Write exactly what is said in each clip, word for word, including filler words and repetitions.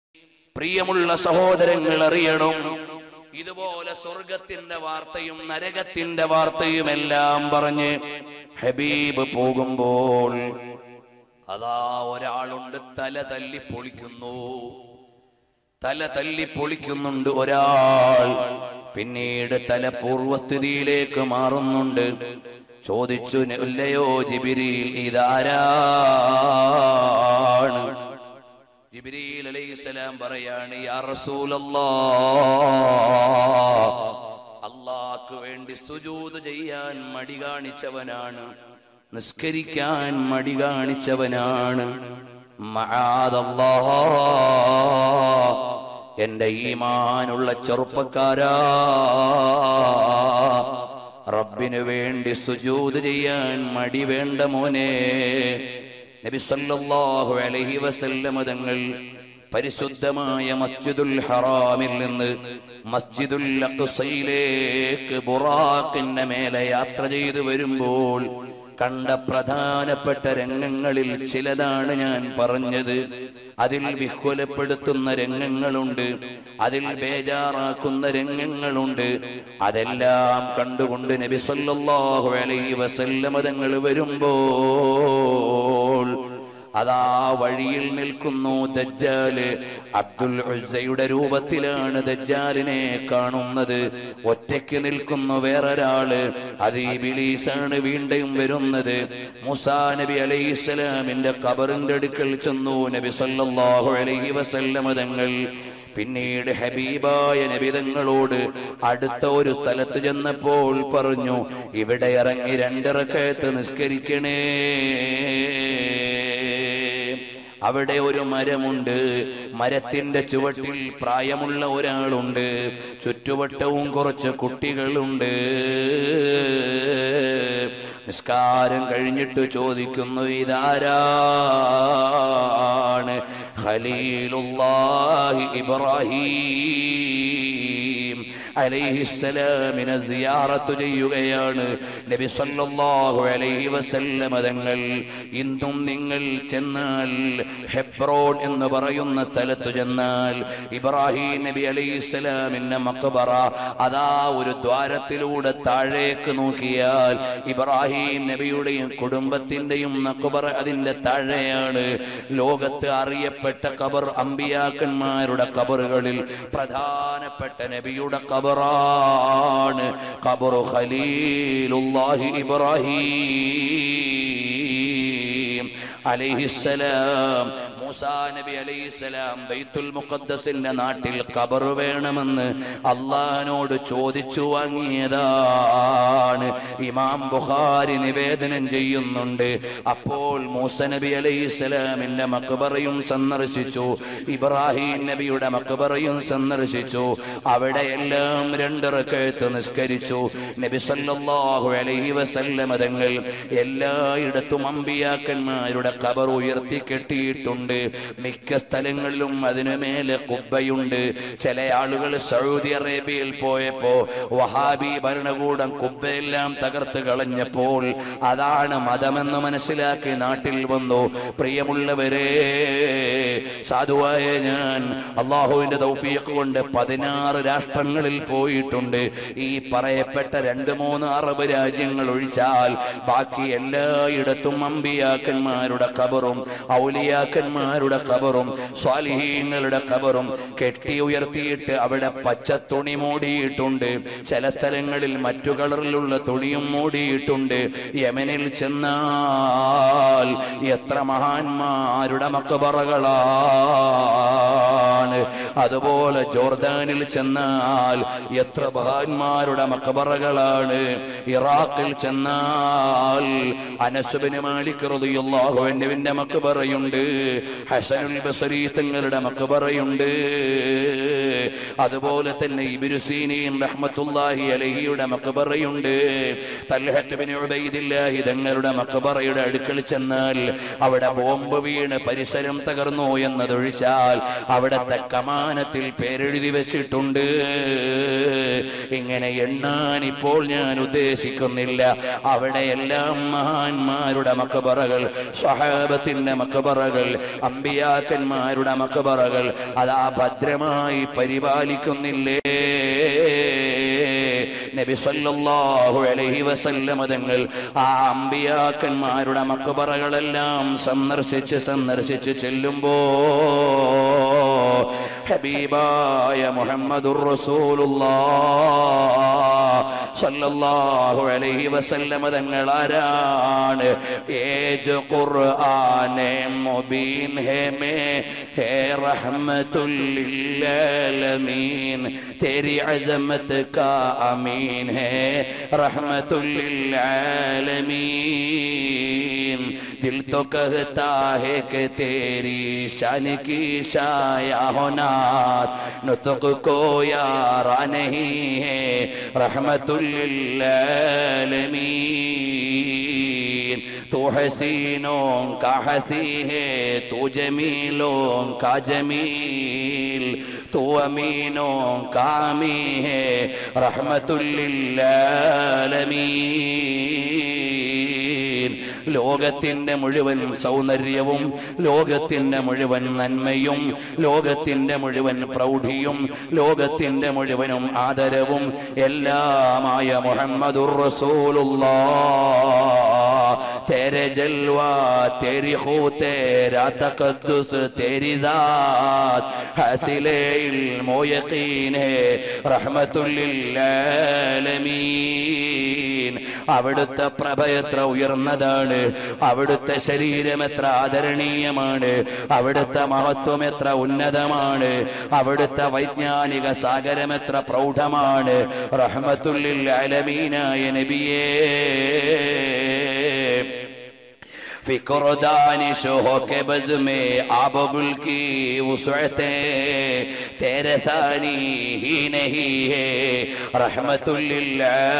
പ്രിയമുള്ള സഹോദരങ്ങൾ അറിയണം, ഇതുപോലെ സ്വർഗത്തിന്റെ വാർത്തയും നരകത്തിന്റെ വാർത്തയും എല്ലാം പറഞ്ഞ് ഹബീബ് പോകുമ്പോൾ അതാ ഒരാളുണ്ട് തല തല്ലി പൊളിക്കുന്നു, തല തല്ലി പൊളിക്കുന്നുണ്ട് ഒരാൾ. പിന്നീട് തല പൂർവസ്ഥിതിയിലേക്ക് മാറുന്നുണ്ട്. ചോദിച്ചു, ഇല്ലയോ ജിബ്രീൽ, ഇതാരാണ്? ജിബ്രീൽ അലൈഹിസ്സലാം പറയാണ്, യാ റസൂലല്ലാഹ്, അല്ലാഹുവിന് വേണ്ടി സുജൂദ് ചെയ്യാൻ മടി കാണിച്ചവനാണ്, നിസ്കരിക്കാൻ മടി കാണിച്ചവനാണ്. മഅദല്ലാഹ്, എന്റെ ഈമാനുള്ള ചെറുപ്പക്കാരാ, റബ്ബിനു വേണ്ടി സുജൂദ് ചെയ്യാൻ മടി വേണ്ട മോനെ. നബി സല്ലല്ലാഹു അലൈഹി വസല്ലം തങ്ങൾ പരിശുദ്ധമായ മസ്ജിദുൽ ഹറാമിൽ നിന്ന് മസ്ജിദുൽ അഖ്സയിലേക്ക് ബുറാഖിന്റെ മേലെ യാത്ര ചെയ്തു വരുമ്പോൾ കണ്ട പ്രധാനപ്പെട്ട രംഗങ്ങളിൽ ചിലതാണ് ഞാൻ പറഞ്ഞത്. അതിൽ വിഹ്വലപ്പെടുത്തുന്ന രംഗങ്ങളുണ്ട്, അതിൽ ബേജാറാക്കുന്ന രംഗങ്ങളുണ്ട്. അതെല്ലാം കണ്ടുകൊണ്ട് നബി സല്ലല്ലാഹു അലൈഹി വസല്ലം തങ്ങൾ വരുമ്പോൾ അതാ വഴിയിൽ നിൽക്കുന്നു ദജ്ജാല്. അബ്ദുൽ ഉസ്സയുടെ രൂപത്തിലാണ് ദജ്ജാലിനെ കാണുന്നത്. ഒറ്റയ്ക്ക് നിൽക്കുന്നു വേറൊരാള്, അത് ഇബ്ലീസാണ് വീണ്ടും വരുന്നത്. മൂസാ നബി അലൈഹിസ്സലാമിന്റെ ഖബറിന്റെ അടുക്കൽ ചെന്നു നബി സല്ലല്ലാഹു അലൈഹി വസല്ലം തങ്ങൾ. പിന്നീട് ഹബീബായ നബി തങ്ങളോട് അടുത്ത ഒരു സ്ഥലത്ത് ചെന്നപ്പോൾ പറഞ്ഞു, ഇവിടെ ഇറങ്ങി രണ്ട് റക്അത്ത് നിസ്കരിക്കണേ. അവിടെ ഒരു മരമുണ്ട്, മരത്തിന്റെ ചുവട്ടിൽ പ്രായമുള്ള ഒരാളുണ്ട്, ചുറ്റുവട്ടവും കുറച്ച് കുട്ടികളുണ്ട്. നിസ്കാരം കഴിഞ്ഞിട്ട് ചോദിക്കുന്നു, ഇതാരാണ്? ഖലീലുല്ലാഹി ഇബ്രാഹീം അലൈഹിസ്സലാമിനെ സിയാറത്ത് ചെയ്യുകയാണ് നബി സല്ലല്ലാഹു അലൈഹി വസല്ലം തങ്ങൾ. ഇന്നും നിങ്ങൾ ചെന്നാൽ, ഹെബ്രോൻ എന്ന് പറയുന്ന സ്ഥലത്ത് ചെന്നാൽ, ഇബ്രാഹിം നബി അലൈഹിസ്സലാമിന്റെ മഖ്ബറ അതാ ഒരു ദ്വാരത്തിലൂടെ താഴേക്ക് നോക്കിയാൽ ഇബ്രാഹിം നബിയുടെയും കുടുംബത്തിന്റെയും മഖ്ബറ അതിന്റെ താഴെയാണ്. ലോകത്ത് അറിയപ്പെട്ട ഖബർ അമ്പിയാക്കന്മാരുടെ ഖബറുകളിൽ പ്രധാനപ്പെട്ട നബിയുടെ ഖബറാണ് ഖബറു ഖലീലുല്ലാഹി ഇബ്രാഹീം അലൈഹിസ്സലാം. മൂസാ നബി അലൈഹിസ്സലാം ബൈത്തുൽ മുഖദ്ദസിന്റെ നാട്ടിൽ ഖബർ വേണമെന്ന് അല്ലാഹുവിനോട് ചോദിച്ചു വാങ്ങിയതാണ്. ഇമാം ബുഖാരി നിവേദനം ചെയ്യുന്നുണ്ട്. അപ്പോൾ മൂസാ നബി അലൈഹിസ്സലാമിന്റെ മഖ്ബറയും സന്ദർശിച്ചു, ഇബ്രാഹിം നബിയുടെ മഖ്ബറയും സന്ദർശിച്ചു. അവിടെയെല്ലാം രണ്ട് റക്അത്ത് നിസ്കരിച്ചു. നബി സല്ലല്ലാഹു അലൈഹി വസല്ലം തങ്ങൾ എല്ലായിടത്തും അമ്പിയാക്കന്മാരുടെ ഖബർ ഉയർത്തി കെട്ടിയിട്ടുണ്ട്. മിക്ക സ്ഥലങ്ങളിലും അതിനു മേലെ കുബ്ബയുണ്ട്. ചില ആളുകൾ സൗദി അറേബ്യയിൽ പോയപ്പോ വഹാബി ഭരണകൂടം കുബ്ബയെല്ലാം തകർത്ത് കളഞ്ഞപ്പോൾ അതാണ് മതമെന്ന് മനസ്സിലാക്കി നാട്ടിൽ വന്നു. പ്രിയമുള്ളവരെ, സാധുവായ ഞാൻ അള്ളാഹുവിന്റെ തൗഫീഖ് കൊണ്ട് പതിനാറ് രാഷ്ട്രങ്ങളിൽ പോയിട്ടുണ്ട്. ഈ പറയപ്പെട്ട രണ്ട് മൂന്ന് അറബ് രാജ്യങ്ങൾ ഒഴിച്ചാൽ ബാക്കി എല്ലായിടത്തും അമ്പിയാക്കന്മാരുടെ ഖബറും ഔലിയാക്കന്മാരുടെ ഖബറും സ്വാലിഹീങ്ങളുടെ ഖബറും കെട്ടി ഉയർത്തിയിട്ട് അവിടെ പച്ച തുണി മൂടിയിട്ടുണ്ട്. ചില സ്ഥലങ്ങളിൽ മറ്റു കളറിലുള്ള തുണിയും മൂടിയിട്ടുണ്ട്. യമനിൽ ചെന്നാൽ എത്ര മഹാന്മാരുടെ മഖബറകളാണ്. അതുപോലെ ജോർദാനിൽ ചെന്നാൽ എത്ര മഹാന്മാരുടെ മഖബറകളാണ്. ഇറാഖിൽ ചെന്നാൽ അനസ് ഇബ്നു മാലിക് റളിയല്ലാഹു അൻഹുവിന്റെ മഖബറയുണ്ട്. ഹസനുൽ ബസരി തങ്ങളുടെ മഖബറയുണ്ട്. അതുപോലെ തന്നെ ഇബ്നു സീനീൻ റഹ്മത്തുള്ളാഹി അലൈഹിയുടെ മഖബറയുണ്ട്. തൽഹത്ത് ഇബ്നു ഉബൈദില്ലാഹി തങ്ങളുടെ മഖബറയുടെ അടുക്കൽ ചെന്നാൽ അവിടെ ബോംബ് വീണ് പരിസരം തകർന്നു എന്നതൊഴിച്ചാൽ അവിടത്തെ കമാൻ വിമാനത്തിൽ പേരെഴുതി വെച്ചിട്ടുണ്ട്. ഇങ്ങനെ എണ്ണാൻ ഇപ്പോൾ ഞാൻ ഉദ്ദേശിക്കുന്നില്ല. അവിടെയെല്ലാം മഹാന്മാരുടെ മഖബറകൾ, സ്വഹാബത്തിന്റെ മഖബറകൾ, അമ്പിയാക്കന്മാരുടെ മഖബറകൾ അതാ ഭദ്രമായി പരിപാലിക്കുന്നില്ലേ? നബി സല്ലല്ലാഹു അലൈഹി വസല്ലം തങ്ങൾ ആ അമ്പിയാക്കന്മാരുടെ മഖബറകളെല്ലാം സന്ദർശിച്ച് സന്ദർശിച്ച് ചെല്ലുമ്പോ ഹബീബായ മുഹമ്മദുർ റസൂലുള്ളാഹ് സല്ലല്ലാഹു അലൈഹി വസല്ലം തങ്ങൾ ആരാണ്? ഏജ് ഖുർആനെ മുബീൻ ഹേ മേ ഹേ റഹ്മത്തുൽ ലിൽ ആലമീൻ तेरी अज़मत का अमीन है रहमतुल लिल आलमीन दिल तो कहता है कि तेरी शान की शाया होना नुतक को यारा नहीं है रहमतुल लिल आलमीन तू हसीनों का हसी है तू जमीलों का जमील तू अमीनों का अमी है रहमतुल लिल आलमीन ലോകത്തിന്റെ മുഴുവൻ സൗന്ദര്യവും ലോകത്തിന്റെ മുഴുവൻ നന്മയും ലോകത്തിന്റെ മുഴുവൻ പ്രൗഢിയും ലോകത്തിന്റെ മുഴുവനും ആദരവും എല്ലാമായ മുഹമ്മദുർ റസൂലുള്ളാഹ് तेरे जलवा तेरी खू तेरा तक़द्दुस तेरी ज़ात हासिले इल्म व यक़ीन है रहमतुल लिल आलमीन അവിടുത്തെ പ്രഭ എത്ര ഉയർന്നതാണ്, അവിടുത്തെ ശരീരം എത്ര ആദരണീയമാണ്, അവിടുത്തെ മഹത്വം എത്ര ഉന്നതമാണ്, അവിടുത്തെ വൈജ്ഞാനിക സാഗരം എത്ര പ്രൗഢമാണ്. റഹ്മത്തുൽ ലിൽ ആലമീനായ നബിയേ फिक्र दानिश हो के बज़ में आब गुल की वुसअते तेरे सानी ही नहीं है रहमतुल लिल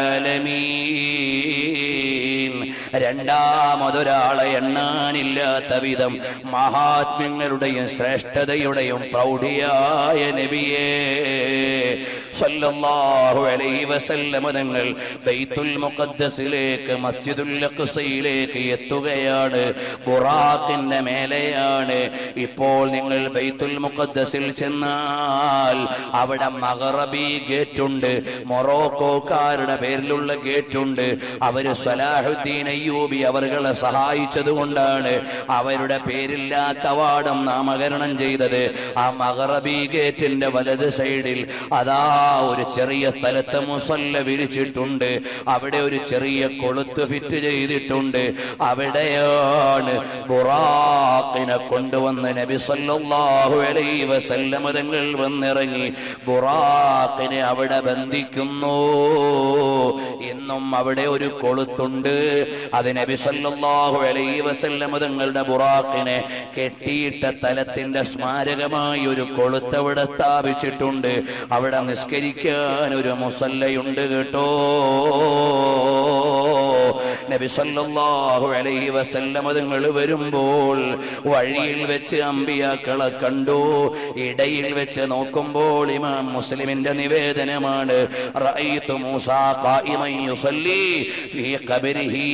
आलमीन. രണ്ടാമതൊരാളെ എണ്ണാനില്ലാത്ത വിധം മഹാത്മ്യങ്ങളുടെയും ശ്രേഷ്ഠതയുടെയും പ്രൗഢിയായ നബിയേ സല്ലല്ലാഹു അലൈഹി വസല്ലം തങ്ങൾ ബൈത്തുൽ മുഖദ്ദസിലേക്ക് മസ്ജിദുൽ അഖ്സയിലേക്ക് എത്തുകയാണ്. ബുറാഖിന്റെ മേലെയാണ്. ഇപ്പോൾ നിങ്ങൾ ബൈത്തുൽ മുഖദ്ദസിൽ ചെന്നാൽ അവിടെ മഗ്റബി ഗേറ്റ് ഉണ്ട്, മൊറോക്കോക്കാരുടെ പേരിലുള്ള ഗേറ്റ് ഉണ്ട്. അവര് സലാഹുദ്ദീൻ അയ്യൂബി അവർകളെ സഹായിച്ചത് കൊണ്ടാണ് അവരുടെ പേരിൽ ആ കവാടം നാമകരണം ചെയ്തത്. ആ മഗ്റബി ഗേറ്റിന്റെ വലത് സൈഡിൽ അതാ ഒരു ചെറിയ സ്ഥലത്ത് മുസല്ല വിരിച്ചിട്ടുണ്ട്. അവിടെ ഒരു ചെറിയ കൊളുത്ത് ഫിറ്റ് ചെയ്തിട്ടുണ്ട്. അവിടെയാണ് ബുറാഖിനെ കൊണ്ടുവന്ന് നബി സല്ലല്ലാഹു അലൈഹി വസല്ലം തങ്ങൾ വന്നിറങ്ങി ബുറാഖിനെ അവിടെ ബന്ധിക്കുന്നു. ഇന്നും അവിടെ ഒരു കൊളുത്തുണ്ട്. അത് നബി സല്ലല്ലാഹു അലൈഹി വസല്ലം തങ്ങളുടെ ബുറാഖിനെ കെട്ടിയിട്ട തലത്തിന്റെ സ്മാരകമായി ഒരു കൊളുത്ത് അവിടെ സ്ഥാപിച്ചിട്ടുണ്ട്. അവിടെ നിസ്കരിക്കാൻ ഒരു മുസല്ലയുണ്ട് കേട്ടോ. നബി സല്ലല്ലാഹു അലൈഹി വസല്ലം തങ്ങൾ വരുമ്പോൾ വഴിയിൽ വെച്ച് അമ്പിയാക്കളെ കണ്ടു. ഇടയിൽ വെച്ച് നോക്കുമ്പോൾ ഇമാം മുസ്ലിമിന്റെ നിവേദനമാണ് റഅയ്തു മൂസാ ഖായിമൻ യുസല്ലി ഫീ ഖബരിഹി.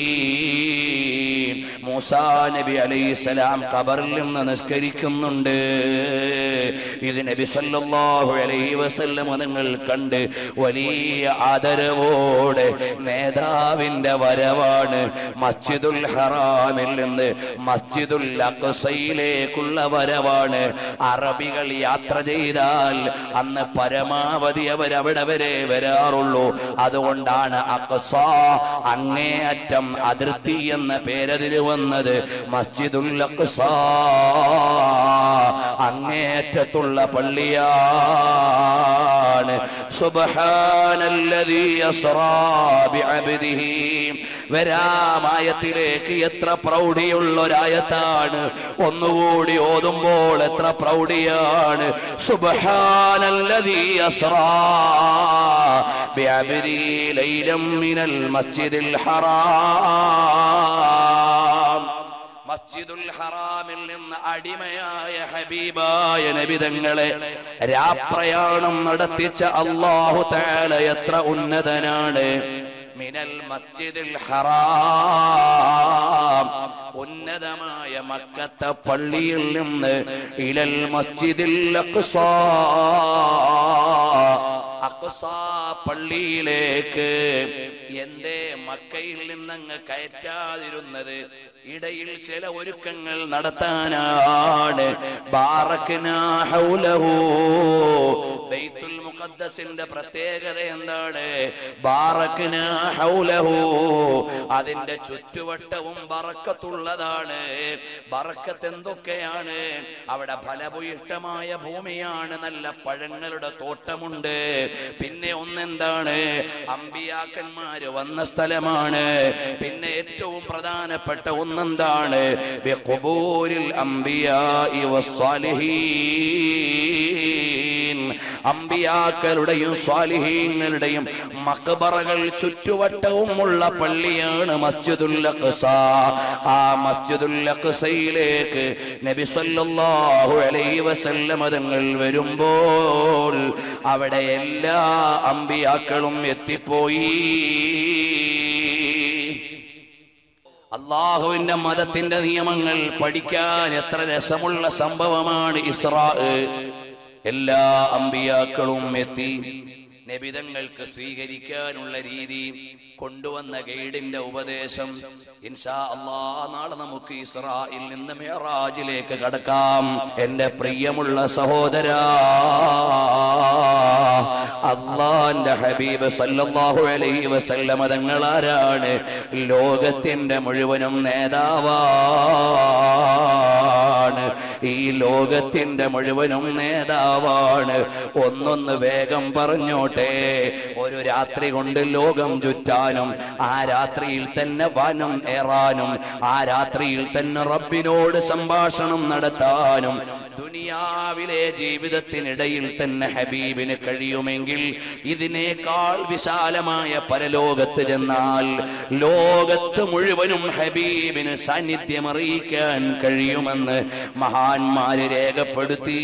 മൂസാ നബി അലൈഹിസ്സലാം ഖബറിൽ നിന്ന് നിസ്കരിക്കുന്നുണ്ട്. ഇത് നബി സല്ലല്ലാഹു അലൈഹി വസല്ലം തങ്ങൾ കണ്ട് വലിയ ആദരവോടെ നേതാവിന്റെ വരവാണ്. മസ്ജിദുൽ ഹറാമിൽ നിന്ന് മസ്ജിദുൽ അഖ്സയിലേക്കുള്ള വരവാണ്. അറബികൾ യാത്ര ചെയ്താൽ അന്ന് പരമാവധി അവരവിടെ വരെ വരാറുള്ളൂ. അതുകൊണ്ടാണ് അഖ്സ അങ്ങേയറ്റം അതിർത്തി എന്ന പേരതിൽ വന്നത്. മസ്ജിദുൽ അഖ്സ അങ്ങേയറ്റത്തുള്ള പള്ളിയാണ്. സുബ്ഹാനല്ലദീ അസ്റാ ബിഅബ്ദിഹി. വരാമായത്തിലേക്ക് എത്ര പ്രൗഢിയുള്ള ഒരായത്താണ്. ഒന്നുകൂടി ഓതുമ്പോൾ എത്ര പ്രൗഢിയാണ്. സുബ്ഹാനല്ലദീ അസ്റാ ബിഅബ്ദിഹി ലൈലം മിനൽ മസ്ജിദിൽ ഹറാം. മസ്ജിദുൽ ഹറാമിൽ നിന്ന് അടിമയായ ഹബീബായ നബി തങ്ങളെ രാപ്രയാണം നടത്തിച്ച അല്ലാഹു തആല എത്ര ഉന്നതനാണ്. മിനൽ മസ്ജിദിൽ ഹറാം, ഉന്നതമായ മക്കത്തെ പള്ളിയിൽ നിന്ന് ഇലൽ മസ്ജിദിൽ അഖ്സാ, അഖ്സാ പള്ളിയിലേക്ക്. എന്തേ മക്കയിൽ നിന്നങ്ങ് കയറ്റാതിരുന്നത്? ഇടയിൽ ചില ഒരുക്കങ്ങൾ നടത്താനാണ്. ബാറക്നാ ഹൗലഹു, ബൈത്തുൽ മുഖദ്ദസിന്റെ പ്രത്യേകത എന്താണ്? ബാറക്നാ ഹൗലഹു, അതിന്റെ ചുറ്റുവട്ടവും ബറക്കത്തുള്ളതാണ്. ബറക്കത്ത് എന്തൊക്കെയാണ്? അവിടെ ഫലഭൂയിഷ്ടമായ ഭൂമിയാണ്, നല്ല പഴങ്ങളുടെ തോട്ടമുണ്ട്. പിന്നെ ഒന്നെന്താണ്? അമ്പിയാക്കന്മാര് വന്ന സ്ഥലമാണ്. പിന്നെ ഏറ്റവും പ്രധാനപ്പെട്ട ഒന്നെന്താണ്? ബിഖുബൂരിൽ അംബിയാഇ വസ്സാലിഹീൻ, അമ്പിയാക്കളുടെയും സ്വാലിഹീങ്ങളുടെയും മഖ്ബറകൾ ചുറ്റുവട്ടവും ഉള്ള പള്ളിയാണ് മസ്ജിദുൽ അഖ്സ. ആ മസ്ജിദുൽ അഖ്സയിലേക്ക് നബി സല്ലല്ലാഹു അലൈഹി വസല്ലം തങ്ങൾ വരുമ്പോൾ അവിടെ എല്ലാ അമ്പിയാക്കളും എത്തിപ്പോയി. അള്ളാഹുവിന്റെ മതത്തിന്റെ നിയമങ്ങൾ പഠിക്കാൻ എത്ര രസമുള്ള സംഭവമാണ് ഇസ്രാ. എല്ലാ അമ്പിയാക്കളും എത്തി. നബിതങ്ങൾക്ക് സ്വീകരിക്കാനുള്ള രീതി, കൊണ്ടുവന്ന ഗൈഡിന്റെ ഉപദേശം. ഇൻഷാ അല്ലാഹ് നാളെ നമുക്ക് ഇസ്രായിൽ നിന്ന് മിഅ്റാജിലേക്ക് കടക്കാം. എന്റെ പ്രിയമുള്ള സഹോദരാ, അല്ലാഹുവിന്റെ ഹബീബ് സല്ലല്ലാഹു അലൈഹി വസല്ലം തങ്ങൾ ആരാണ്? ലോകത്തിന്റെ മുഴുവനും നേതാവാണ്. ഈ ലോകത്തിന്റെ മുഴുവനും നേതാവാണ്. ഒന്നൊന്ന് വേഗം പറഞ്ഞോട്ടെ. ഒരു രാത്രി കൊണ്ട് ലോകം ചുറ്റാനും, ആ രാത്രിയിൽ തന്നെ വനം ഏറാനും, ആ രാത്രിയിൽ തന്നെ റബ്ബിനോട് സംഭാഷണം നടത്താനും ദുനിയാവിലെ ജീവിതത്തിനിടയിൽ തന്നെ ഹബീബിന് കഴിയുമെങ്കിൽ ഇതിനേക്കാൾ വിശാലമായ പരലോകത്ത് ചെന്നാൽ ലോകത്ത് മുഴുവനും ഹബീബിന് സാന്നിധ്യം അറിയിക്കാൻ കഴിയുമെന്ന് മഹാന്മാര് രേഖപ്പെടുത്തി.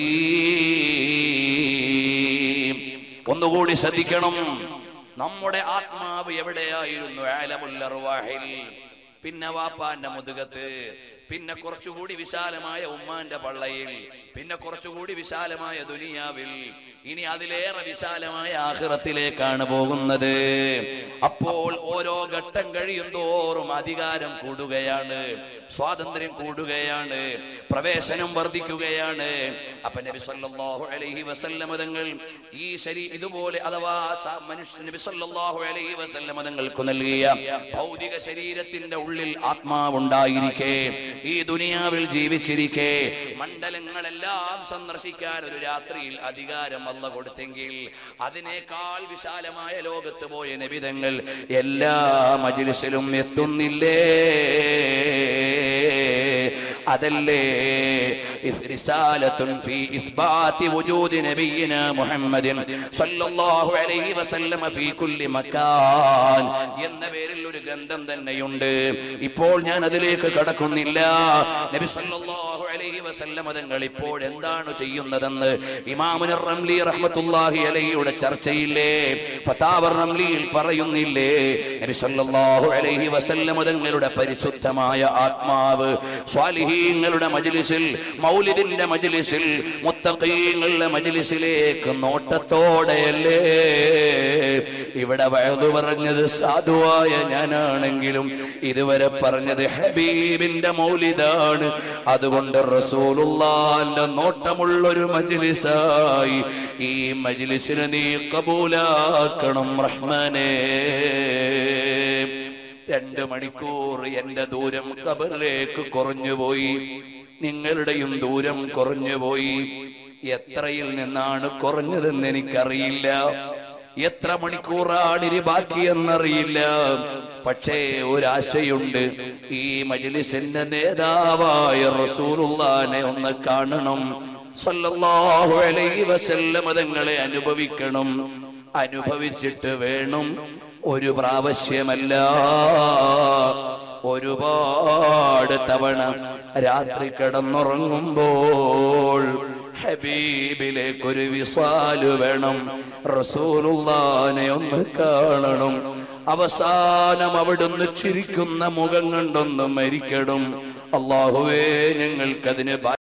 ഒന്നുകൂടി ശ്രദ്ധിക്കണം. നമ്മുടെ ആത്മാവ് എവിടെയായിരുന്നു? ആലമുൽ അർവാഹിൽ, പിന്നെ വാപ്പാന്റെ മുതുകത്ത്, പിന്നെ കുറച്ചുകൂടി വിശാലമായ ഉമ്മാന്റെ പള്ളയിൽ, പിന്നെ കുറച്ചുകൂടി വിശാലമായ ദുനിയാവിൽ, ഇനി അതിലേറെ വിശാലമായ ആഖിറത്തിലേക്കാണ് പോകുന്നത്. അപ്പോൾ ഓരോ ഘട്ടം കഴിയും തോറും അധികാരം കൂടുകയാണ്, സ്വാതന്ത്ര്യം കൂടുകയാണ്, പ്രവേശനം വർദ്ധിക്കുകയാണ്. അപ്പൊ നബി സല്ലല്ലാഹു അലൈഹി വസല്ലം തങ്ങൾ ഈ ശരീ ഇതുപോലെ അഥവാ മനുഷ്യ നബി സല്ലല്ലാഹു അലൈഹി വസല്ലം തങ്ങൾക്ക് നൽകിയ ഭൗതിക ശരീരത്തിന്റെ ഉള്ളിൽ ആത്മാവുണ്ടായിരിക്കെ, ഈ ദുനിയാവിൽ ജീവിച്ചിരിക്കെ മണ്ഡലങ്ങളെല്ലാം സന്ദർശിക്കാൻ ഒരു രാത്രിയിൽ അധികാരം അല്ലാഹു കൊടുത്തെങ്കിൽ അതിനേക്കാൾ വിശാലമായ ലോകത്ത് പോയ നബിതങ്ങൾ എല്ലാ മജ്ലിസിലും എത്തുന്നില്ലേ? അതല്ലേ റിസാലത്തുൻ ഫീ ഇസ്ബാതി വജൂദി നബിയിനാ മുഹമ്മദിൻ സല്ലല്ലാഹു അലൈഹി വസല്ലം ഫീ കുല്ലി മകാൻ എന്ന പേരിൽ ഒരു ഗ്രന്ഥം തന്നെയുണ്ട്. ഇപ്പോൾ ഞാൻ അതിലേക്ക് കടക്കുന്നില്ല. നബി സല്ലല്ലാഹു അലൈഹി വസല്ലം തങ്ങൾ ഇപ്പോൾ എന്താണ് ചെയ്യുന്നതെന്ന് ഇമാമുൻ റംലി റഹ്മത്തുള്ളാഹി അലൈഹിയുടെ ചർച്ചയില്ലേ, ഫതാവ റംലിയിൽ പറയുന്നില്ലേ? നബി സല്ലല്ലാഹു അലൈഹി വസല്ലം തങ്ങളുടെ പരിശുദ്ധമായ ആത്മാവ് സ്വാലിഹീങ്ങളുടെ മജ്ലിസിൽ, മൗലിദിന്റെ മജ്ലിസിൽ, മുത്തഖീങ്ങളുടെ മജ്ലിസിലേക്ക് നോട്ടത്തോടെയല്ലേ ഇവിടെ വഅദ് പറഞ്ഞത്? സാധുവായ ഞാനാണെങ്കിലും ഇതുവരെ പറഞ്ഞത് ഹബീബിന്റെ മൗലിദാണ്. അതുകൊണ്ട് റസൂലുള്ളാഹിന്റെ നോട്ടമുള്ളൊരു മജ്ലിസായി ഈ മജ്ലിസിനെ നീ കബൂലാക്കണം റഹ്മാനേ. രണ്ട് മണിക്കൂർ എന്റെ ദൂരം ഖബറിലേക്ക് കുറഞ്ഞുപോയി, നിങ്ങളുടെയും ദൂരം കുറഞ്ഞുപോയി. എത്രയിൽ നിന്നാണ് കുറഞ്ഞതെന്ന് എനിക്കറിയില്ല, എത്ര മണിക്കൂറാണ് ഇനി ബാക്കിയെന്നറിയില്ല. പക്ഷേ ഒരാശയുണ്ട്, ഈ മജ്ലിസിന്റെ നേതാവായ റസൂലുള്ളാഹിനെ ഒന്ന് കാണണം, സല്ലല്ലാഹു അലൈഹി വസല്ലം തങ്ങളെ അനുഭവിക്കണം. അനുഭവിച്ചിട്ട് വേണം, ഒരു പ്രാവശ്യമല്ല ഒരുപാട് തവണ രാത്രി കിടന്നുറങ്ങുമ്പോൾ ഹബീബിലേക്കൊരു വിസാല് വേണം, റസൂലുള്ളാനെ ഒന്ന് കാണണം, അവസാനം അവിടുന്ന് ചിരിക്കുന്ന മുഖം കണ്ടൊന്ന് മരിക്കണം. അല്ലാഹുവേ ഞങ്ങൾക്കതിന്